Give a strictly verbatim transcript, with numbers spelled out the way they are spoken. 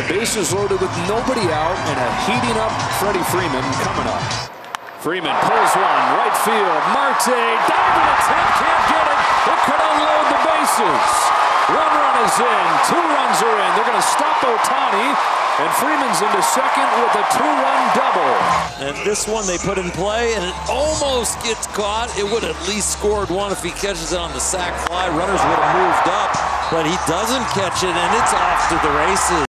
Bases loaded with nobody out and a heating up Freddie Freeman coming up. Freeman pulls one, right field. Marte, diving attempt, can't get it. It could unload the bases. One run is in, two runs are in. They're going to stop Ohtani, and Freeman's into second with a two-run double. And this one they put in play, and it almost gets caught. It would at least scored one if he catches it on the sac fly. Runners would have moved up, but he doesn't catch it, and it's off to the races.